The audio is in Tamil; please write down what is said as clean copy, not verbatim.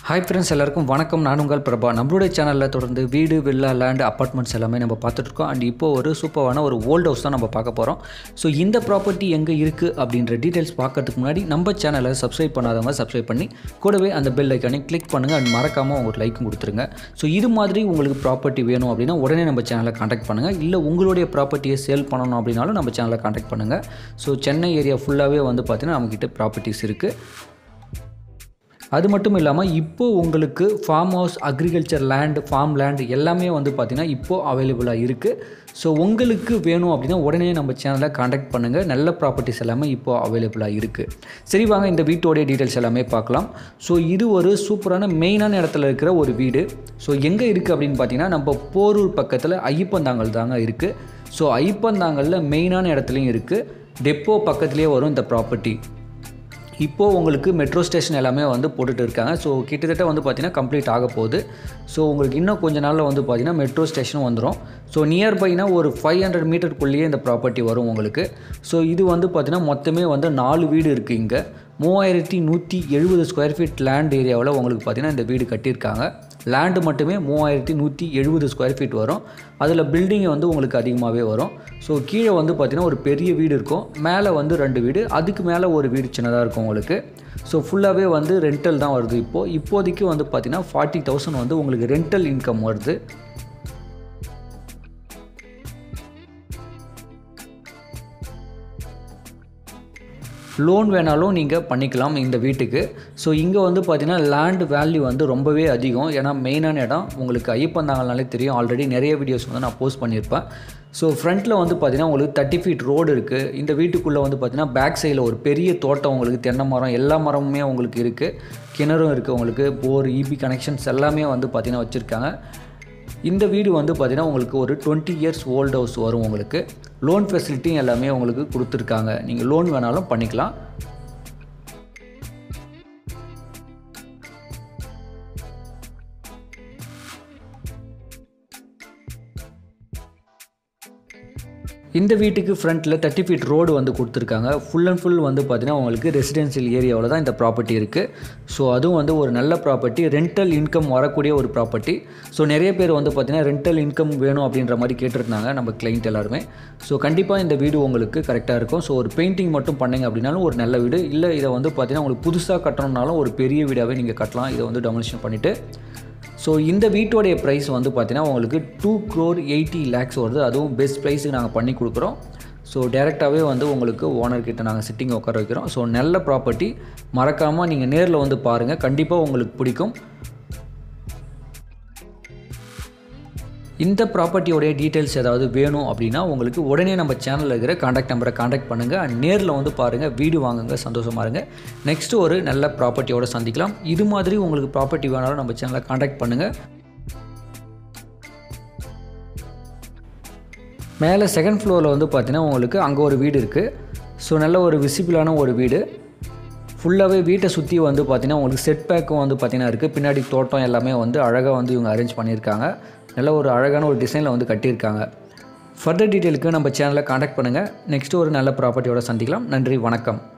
Hi friends, எல்லாருக்கும் வணக்கம். நான் உங்கள் பிரபா. நம்மளுடைய சேனல்ல தொடர்ந்து வீடு, வில்லா, லேண்ட், அபார்ட்மெண்ட்ஸ் எல்லாமே நம்ம பார்த்துட்டு இருக்கோம். அண்ட் இப்போ ஒரு சூப்பரான ஒரு ஓல்ட் ஹவுஸ் தான் நம்ம பார்க்க போறோம். ஸோ இந்த ப்ராப்பர்ட்டி எங்கே இருக்குது அப்படின்ற டீடைல்ஸ் பார்க்கறதுக்கு முன்னாடி நம்ம சேனலை சப்ஸ்கிரைப் பண்ணாதவங்க சப்ஸ்கிரைப் பண்ணி கூடவே அந்த பெல் ஐக்கானை கிளிக் பண்ணுங்கள். அண்ட் மறக்காமல் உங்களுக்கு லைக்கும் கொடுத்துருங்க. ஸோ இது மாதிரி உங்களுக்கு ப்ராப்பர்ட்டி வேணும் அப்படின்னா உடனே நம்ம சேனலை காண்டாக்ட் பண்ணுங்கள். இல்லை உங்களுடைய ப்ராப்பர்ட்டியை சேல் பண்ணணும் அப்படின்னாலும் நம்ம சேனலை காண்டாக்ட் பண்ணுங்கள். ஸோ சென்னை ஏரியா ஃபுல்லாகவே வந்து பார்த்தீங்கன்னா நம்மக்கிட்ட ப்ராப்பர்ட்டிஸ் இருக்குது. அது மட்டும் இல்லாமல் இப்போது உங்களுக்கு farm house, agriculture land, farm land எல்லாமே வந்து பார்த்திங்கன்னா இப்போது அவைலபிளாக இருக்குது. ஸோ உங்களுக்கு வேணும் அப்படின்னா உடனே நம்ம சேனலை காண்டாக்ட் பண்ணுங்கள். நல்ல ப்ராப்பர்ட்டிஸ் எல்லாமே இப்போது அவைலபிளாக இருக்குது. சரி வாங்க இந்த வீட்டோடைய டீட்டெயில்ஸ் எல்லாமே பார்க்கலாம். ஸோ இது ஒரு சூப்பரான மெயினான இடத்துல இருக்கிற ஒரு வீடு. ஸோ எங்கே இருக்குது அப்படின்னு பார்த்தீங்கன்னா நம்ம போரூர் பக்கத்தில் ஐயப்பந்தாங்கல் தாங்க இருக்குது. ஸோ ஐயப்பந்தாங்கலில் மெயினான இடத்துலையும் இருக்குது. டெப்போ பக்கத்துலேயே வரும் இந்த ப்ராப்பர்ட்டி. இப்போது உங்களுக்கு மெட்ரோ ஸ்டேஷன் எல்லாமே வந்து போட்டுட்டு இருக்காங்க. ஸோ கிட்டத்தட்ட வந்து பார்த்திங்கன்னா கம்ப்ளீட் ஆக போகுது. ஸோ உங்களுக்கு இன்னும் கொஞ்சம் நாளில் வந்து பார்த்திங்கன்னா மெட்ரோ ஸ்டேஷனும் வந்துடும். ஸோ நியர்பைனா ஒரு 500 மீட்டருக்குள்ளேயே இந்த ப்ராப்பர்ட்டி வரும் உங்களுக்கு. ஸோ இது வந்து பார்த்திங்கன்னா மொத்தமே வந்து 4 வீடு இருக்குது. இங்கே 3170 ஸ்கொயர் ஃபீட் லேண்ட் ஏரியாவில் உங்களுக்கு பார்த்திங்கன்னா இந்த வீடு கட்டியிருக்காங்க. லேண்டு மட்டுமே 3170 ஸ்கொயர் ஃபீட் வரும். அதில் பில்டிங் வந்து உங்களுக்கு அதிகமாகவே வரும். ஸோ கீழே வந்து பார்த்திங்கன்னா ஒரு பெரிய வீடு இருக்கும், மேலே வந்து 2 வீடு, அதுக்கு மேலே ஒரு வீடு சின்னதாக இருக்கும் உங்களுக்கு. ஸோ ஃபுல்லாகவே வந்து ரெண்டல் தான் வருது. இப்போதைக்கு வந்து பார்த்திங்கன்னா 40,000 வந்து உங்களுக்கு ரெண்டல் இன்கம் வருது. லோன் வேணாலும் நீங்கள் பண்ணிக்கலாம் இந்த வீட்டுக்கு. ஸோ இங்கே வந்து பார்த்திங்கன்னா லேண்ட் வேல்யூ வந்து ரொம்பவே அதிகம். ஏன்னா மெயினான இடம் உங்களுக்கு ஐயப்பந்தாங்கல்னாலே தெரியும். ஆல்ரெடி நிறைய வீடியோஸ் வந்து நான் போஸ்ட் பண்ணியிருப்பேன். ஸோ ஃப்ரண்ட்டில் வந்து பார்த்திங்கன்னா உங்களுக்கு 30 ஃபீட் ரோடு இருக்குது. இந்த வீட்டுக்குள்ளே வந்து பார்த்திங்கன்னா பேக் சைடில் ஒரு பெரிய தோட்டம், உங்களுக்கு தென்னை மரம், எல்லா மரமுமே உங்களுக்கு இருக்குது. கிணறும் இருக்குது உங்களுக்கு. போர், இபி கனெக்ஷன்ஸ் எல்லாமே வந்து பார்த்திங்கன்னா வச்சுருக்காங்க. இந்த வீடு வந்து பார்த்திங்கன்னா உங்களுக்கு ஒரு 20 இயர்ஸ் ஓல்ட் ஹவுஸ் வரும் உங்களுக்கு. லோன் ஃபெசிலிட்டியும் எல்லாமே உங்களுக்கு கொடுத்துருக்காங்க. நீங்கள் லோன் வேணாலும் பண்ணிக்கலாம். இந்த வீட்டுக்கு ஃப்ரண்ட்டில் 30 ஃபீட் ரோடு வந்து கொடுத்துருக்காங்க. ஃபுல் அண்ட் ஃபுல் வந்து பார்த்திங்கன்னா உங்களுக்கு ரெசிடென்ஷியல் ஏரியாவில் தான் இந்த ப்ராப்பர்ட்டி இருக்குது. ஸோ அதுவும் வந்து ஒரு நல்ல ப்ராப்பர்ட்டி, ரெண்டல் இன்கம் வரக்கூடிய ஒரு ப்ராப்பர்ட்டி. ஸோ நிறைய பேர் வந்து பார்த்திங்கன்னா ரெண்டல் இன்கம் வேணும் அப்படின்ற மாதிரி கேட்டிருந்தாங்க நம்ம கிளைண்ட் எல்லாருமே. ஸோ கண்டிப்பாக இந்த வீடு உங்களுக்கு கரெக்டாக இருக்கும். ஸோ ஒரு பெயிண்டிங் மட்டும் பண்ணிங்க அப்படின்னாலும் ஒரு நல்ல வீடு. இல்லை இதை வந்து பார்த்திங்கன்னா உங்களுக்கு புதுசாக கட்டணும்னாலும் ஒரு பெரிய வீடாகவே நீங்கள் கட்டலாம். இதை வந்து டெமோலிஷன் பண்ணிவிட்டு. ஸோ இந்த வீட்டோடைய ப்ரைஸ் வந்து பார்த்திங்கன்னா உங்களுக்கு 2,80 lakhs வருது. அதுவும் பெஸ்ட் ப்ரைஸுக்கு நாங்கள் பண்ணி கொடுக்குறோம். ஸோ டேரெக்டாகவே வந்து உங்களுக்கு ஓனர்கிட்ட நாங்கள் சிட்டிங் உட்கார வைக்கிறோம். ஸோ நல்ல ப்ராப்பர்ட்டி, மறக்காமல் நீங்கள் நேரில் வந்து பாருங்கள், கண்டிப்பாக உங்களுக்கு பிடிக்கும். இந்த ப்ராப்பர்ட்டியோடைய டீட்டெயில்ஸ் ஏதாவது வேணும் அப்படின்னா உங்களுக்கு உடனே நம்ம சேனலில் இருக்கிற காண்டாக்ட் நம்பரை காண்டாக்ட் பண்ணுங்கள். அண்ட் நேரில் வந்து பாருங்கள், வீடு வாங்குங்க, சந்தோஷமாக இருங்க. நெக்ஸ்ட்டு ஒரு நல்ல ப்ராப்பர்ட்டியோடு சந்திக்கலாம். இது மாதிரி உங்களுக்கு ப்ராப்பர்ட்டி வேணாலும் நம்ம சேனலை காண்டாக்ட் பண்ணுங்கள். மேலே செகண்ட் ஃப்ளோரில் வந்து பார்த்திங்கன்னா உங்களுக்கு அங்கே ஒரு வீடு இருக்குது. ஸோ நல்ல ஒரு விசிபிளான ஒரு வீடு. ஃபுல்லாகவே வீட்டை சுற்றி வந்து பார்த்திங்கன்னா உங்களுக்கு செட் பேக்கும் வந்து பார்த்திங்கன்னா இருக்குது. பின்னாடி தோட்டம் எல்லாமே வந்து அழகாக வந்து இவங்க அரேஞ்ச் பண்ணியிருக்காங்க. நல்ல ஒரு அழகான ஒரு டிசைனில் வந்து கட்டியிருக்காங்க. ஃபர்தர் டீட்டெயிலுக்கு நம்ம சேனலை காண்டாக்ட் பண்ணுங்கள். நெக்ஸ்ட்டு ஒரு நல்ல ப்ராப்பர்ட்டியோட சந்திக்கலாம். நன்றி, வணக்கம்.